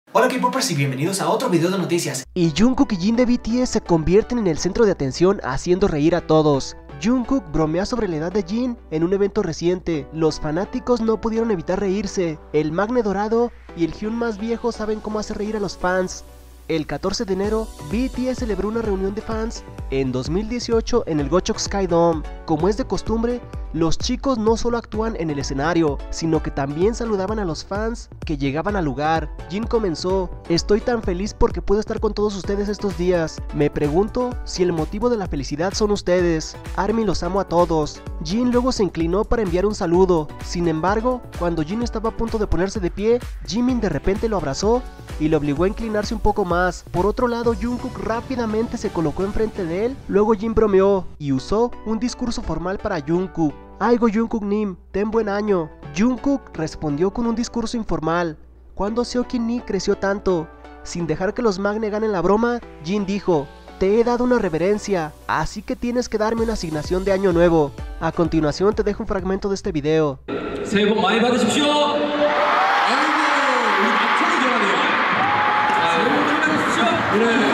Hola K-popers y bienvenidos a otro video de noticias. Y Jungkook y Jin de BTS se convierten en el centro de atención haciendo reír a todos. Jungkook bromea sobre la edad de Jin en un evento reciente. Los fanáticos no pudieron evitar reírse. El Magne dorado y el Hyun más viejo saben cómo hacer reír a los fans. El 14 de enero, BTS celebró una reunión de fans en 2018 en el Gocheok Sky Dome. Como es de costumbre, los chicos no solo actúan en el escenario, sino que también saludaban a los fans que llegaban al lugar. Jin comenzó: "Estoy tan feliz porque puedo estar con todos ustedes estos días. Me pregunto si el motivo de la felicidad son ustedes. ARMY los amo a todos". Jin luego se inclinó para enviar un saludo. Sin embargo, cuando Jin estaba a punto de ponerse de pie, Jimin de repente lo abrazó y lo obligó a inclinarse un poco más. Por otro lado, Jungkook rápidamente se colocó enfrente de él. Luego Jin bromeó y usó un discurso formal para Jungkook. "Aigo Jungkook 님, ten buen año". Jungkook respondió con un discurso informal: "¿Cuándo Seokin ni creció tanto?". Sin dejar que los Magne ganen la broma, Jin dijo: "Te he dado una reverencia, así que tienes que darme una asignación de año nuevo". A continuación te dejo un fragmento de este video. 새해 복 많이 받으십시오. 아이고, 우리 막창이 좋아하네요. 새해 복 많이 받으십시오. 그래.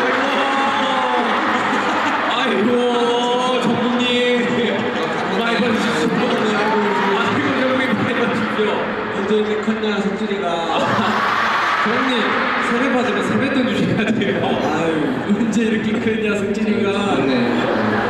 아이고, 정국님 많이 받으십시오. 아이고, 정국님 많이 받으십시오. 언제 우리 컸냐, 성준이가. 정국님, 세배 받으면 세뱃돈 주셔야 돼요. 아유, 언제 이렇게 크냐, 성준이가. 네.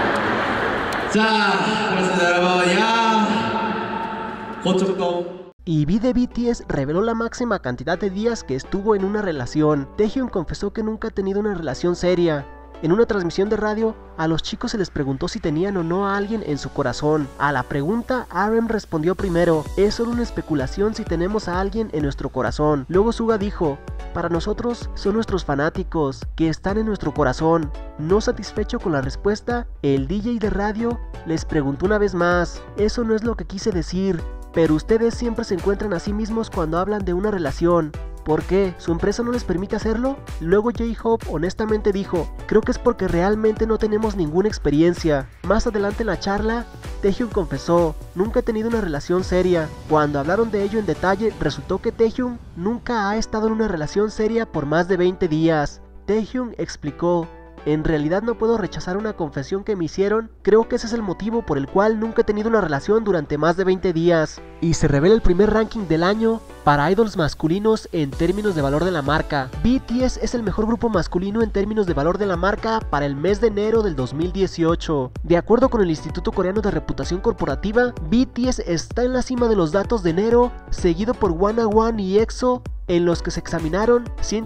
자, 그렇습니다, 여러분. 야, 고척동. Y V de BTS reveló la máxima cantidad de días que estuvo en una relación. Taehyung confesó que nunca ha tenido una relación seria. En una transmisión de radio, a los chicos se les preguntó si tenían o no a alguien en su corazón. A la pregunta, RM respondió primero: "Es solo una especulación si tenemos a alguien en nuestro corazón". Luego Suga dijo: "Para nosotros son nuestros fanáticos, que están en nuestro corazón". No satisfecho con la respuesta, el DJ de radio les preguntó una vez más: "Eso no es lo que quise decir, pero ustedes siempre se encuentran a sí mismos cuando hablan de una relación. ¿Por qué? ¿Su empresa no les permite hacerlo?". Luego J-Hope honestamente dijo: "Creo que es porque realmente no tenemos ninguna experiencia". Más adelante en la charla, Taehyung confesó: "Nunca he tenido una relación seria". Cuando hablaron de ello en detalle, resultó que Taehyung nunca ha estado en una relación seria por más de 20 días. Taehyung explicó: "En realidad no puedo rechazar una confesión que me hicieron, creo que ese es el motivo por el cual nunca he tenido una relación durante más de 20 días". Y se revela el primer ranking del año para idols masculinos en términos de valor de la marca. BTS es el mejor grupo masculino en términos de valor de la marca para el mes de enero del 2018. De acuerdo con el Instituto Coreano de Reputación Corporativa, BTS está en la cima de los datos de enero, seguido por Wanna y EXO, en los que se examinaron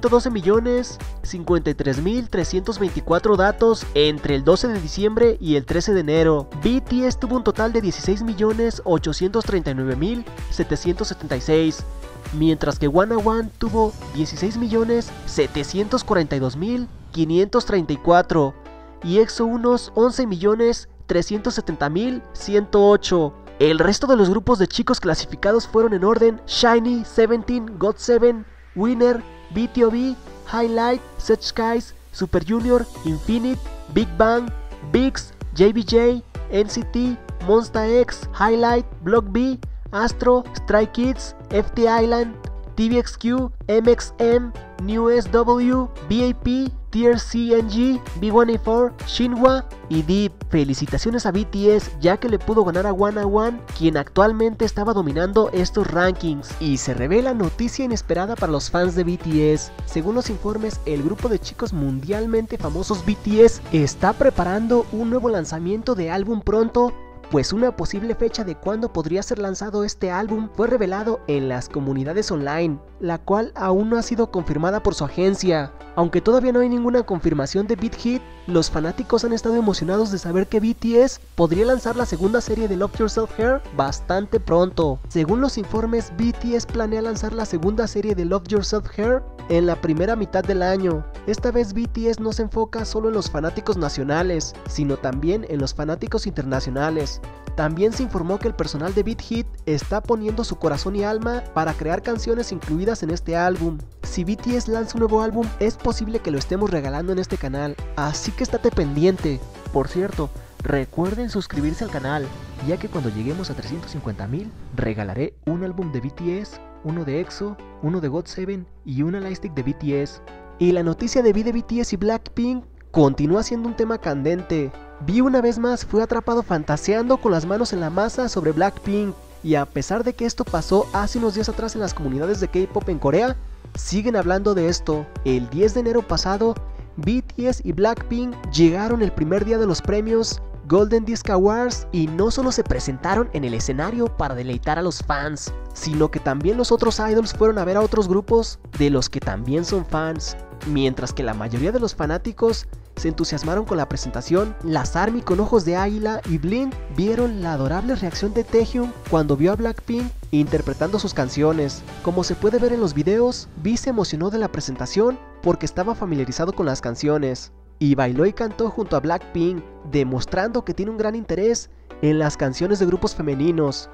112.053.324 datos entre el 12 de diciembre y el 13 de enero. BTS tuvo un total de 16.839.776, mientras que Wanna tuvo 16.742.534 y EXO unos 11.370.108. El resto de los grupos de chicos clasificados fueron en orden: SHINee, Seventeen, GOT7, Winner, BTOB, Highlight, Set Skies, Super Junior, Infinite, Big Bang, VIXX, JBJ, NCT, Monsta X, Highlight, Block B, Astro, Stray Kids, FT Island, TVXQ, MXM, New SW, BAP, TRCNG, B1A4, Shinhwa y Deep. Felicitaciones a BTS, ya que le pudo ganar a Wanna, quien actualmente estaba dominando estos rankings. Y se revela noticia inesperada para los fans de BTS. Según los informes, el grupo de chicos mundialmente famosos BTS está preparando un nuevo lanzamiento de álbum pronto, pues una posible fecha de cuándo podría ser lanzado este álbum fue revelado en las comunidades online, la cual aún no ha sido confirmada por su agencia. Aunque todavía no hay ninguna confirmación de Big Hit, los fanáticos han estado emocionados de saber que BTS podría lanzar la segunda serie de Love Yourself Here bastante pronto. Según los informes, BTS planea lanzar la segunda serie de Love Yourself Here en la primera mitad del año. Esta vez BTS no se enfoca solo en los fanáticos nacionales, sino también en los fanáticos internacionales. También se informó que el personal de Big Hit está poniendo su corazón y alma para crear canciones incluidas en este álbum. Si BTS lanza un nuevo álbum, es posible que lo estemos regalando en este canal, así que estate pendiente. Por cierto, recuerden suscribirse al canal, ya que cuando lleguemos a 350.000, regalaré un álbum de BTS uno de EXO, uno de GOT7 y una lightstick de BTS. Y la noticia de V de BTS y Blackpink continúa siendo un tema candente. V una vez más fue atrapado fantaseando con las manos en la masa sobre Blackpink. Y a pesar de que esto pasó hace unos días atrás en las comunidades de K-pop en Corea, siguen hablando de esto. El 10 de enero pasado, BTS y Blackpink llegaron el primer día de los premios Golden Disc Awards y no solo se presentaron en el escenario para deleitar a los fans, sino que también los otros idols fueron a ver a otros grupos de los que también son fans. Mientras que la mayoría de los fanáticos se entusiasmaron con la presentación, las ARMY con ojos de águila y Blink vieron la adorable reacción de Taehyung cuando vio a Blackpink interpretando sus canciones. Como se puede ver en los videos, V se emocionó de la presentación porque estaba familiarizado con las canciones y bailó y cantó junto a Blackpink, demostrando que tiene un gran interés en las canciones de grupos femeninos.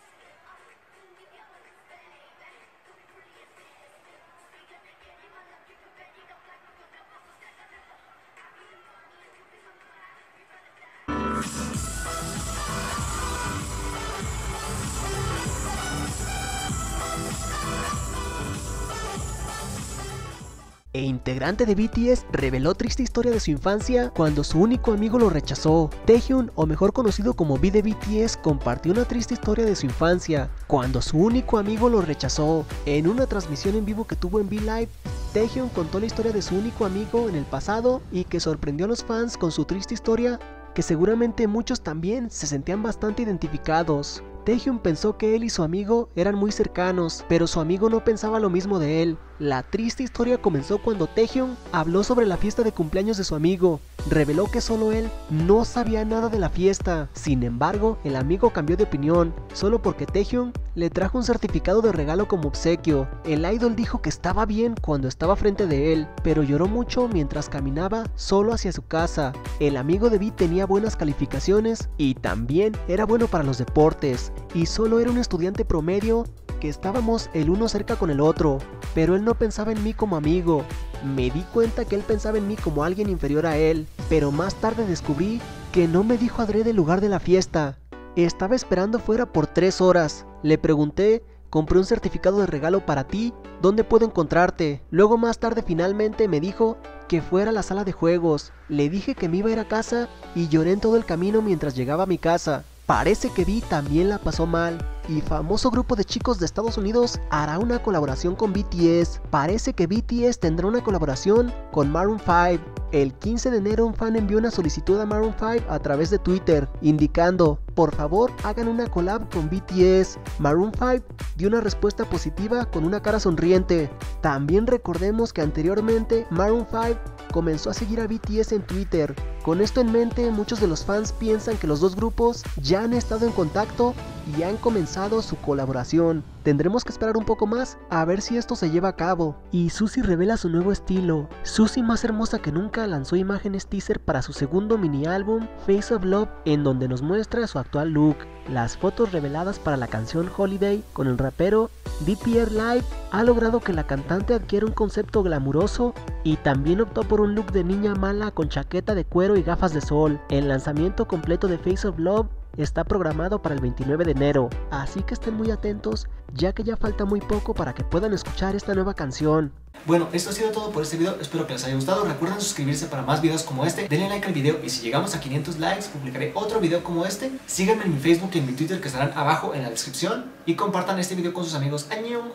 E integrante de BTS reveló triste historia de su infancia cuando su único amigo lo rechazó. Taehyung, o mejor conocido como V de BTS, compartió una triste historia de su infancia cuando su único amigo lo rechazó. En una transmisión en vivo que tuvo en V-Live, Taehyung contó la historia de su único amigo en el pasado y que sorprendió a los fans con su triste historia, que seguramente muchos también se sentían bastante identificados. Taehyung pensó que él y su amigo eran muy cercanos, pero su amigo no pensaba lo mismo de él. La triste historia comenzó cuando Taehyung habló sobre la fiesta de cumpleaños de su amigo. Reveló que solo él no sabía nada de la fiesta. Sin embargo, el amigo cambió de opinión, solo porque Taehyung le trajo un certificado de regalo como obsequio. El idol dijo que estaba bien cuando estaba frente de él, pero lloró mucho mientras caminaba solo hacia su casa. El amigo de V tenía buenas calificaciones y también era bueno para los deportes, y solo era un estudiante promedio que estábamos el uno cerca con el otro, pero él no pensaba en mí como amigo. Me di cuenta que él pensaba en mí como alguien inferior a él, pero más tarde descubrí que no me dijo adrede el lugar de la fiesta. Estaba esperando fuera por 3 horas. Le pregunté, compré un certificado de regalo para ti, ¿dónde puedo encontrarte? Luego más tarde finalmente me dijo que fuera a la sala de juegos. Le dije que me iba a ir a casa y lloré en todo el camino mientras llegaba a mi casa. Parece que V también la pasó mal, y famoso grupo de chicos de Estados Unidos hará una colaboración con BTS. Parece que BTS tendrá una colaboración con Maroon 5. El 15 de enero un fan envió una solicitud a Maroon 5 a través de Twitter, indicando, por favor hagan una collab con BTS. Maroon 5 dio una respuesta positiva con una cara sonriente. También recordemos que anteriormente Maroon 5 comenzó a seguir a BTS en Twitter. Con esto en mente, muchos de los fans piensan que los dos grupos ya han estado en contacto y han comenzado su colaboración. Tendremos que esperar un poco más a ver si esto se lleva a cabo. Y Suzy revela su nuevo estilo. Suzy, más hermosa que nunca, lanzó imágenes teaser para su segundo mini álbum Face of Love, en donde nos muestra su actual look. Las fotos reveladas para la canción Holiday con el rapero DPR Live ha logrado que la cantante adquiera un concepto glamuroso y también optó por un look de niña mala con chaqueta de cuero y gafas de sol. El lanzamiento completo de Face of Love está programado para el 29 de enero, así que estén muy atentos, ya que ya falta muy poco para que puedan escuchar esta nueva canción. Bueno, esto ha sido todo por este video, espero que les haya gustado. Recuerden suscribirse para más videos como este, denle like al video y si llegamos a 500 likes publicaré otro video como este. Síganme en mi Facebook y en mi Twitter que estarán abajo en la descripción y compartan este video con sus amigos. ¡Añón!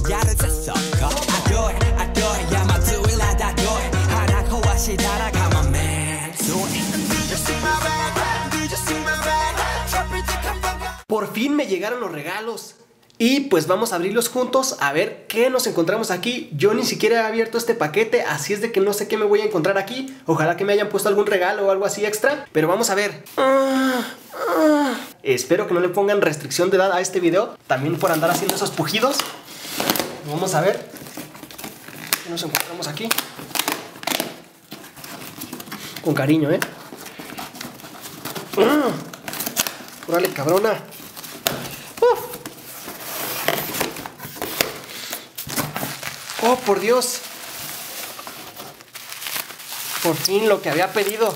Por fin me llegaron los regalos y pues vamos a abrirlos juntos a ver qué nos encontramos aquí. Yo ni siquiera he abierto este paquete, así es de que no sé qué me voy a encontrar aquí. Ojalá que me hayan puesto algún regalo o algo así extra, pero vamos a ver. Espero que no le pongan restricción de edad a este video, también por andar haciendo esos pujidos. Vamos a ver qué nos encontramos aquí. Con cariño, órale, cabrona. Oh, por Dios. Por fin lo que había pedido.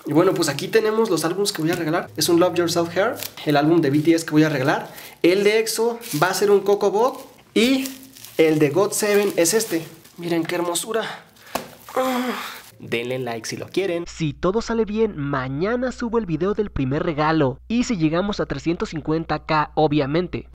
Y bueno, pues aquí tenemos los álbumes que voy a regalar. Es un Love Yourself Hair, el álbum de BTS que voy a regalar. El de EXO va a ser un Coco Bot. Y el de GOT7 es este. Miren qué hermosura. Denle like si lo quieren. Si todo sale bien, mañana subo el video del primer regalo. Y si llegamos a 350k, obviamente.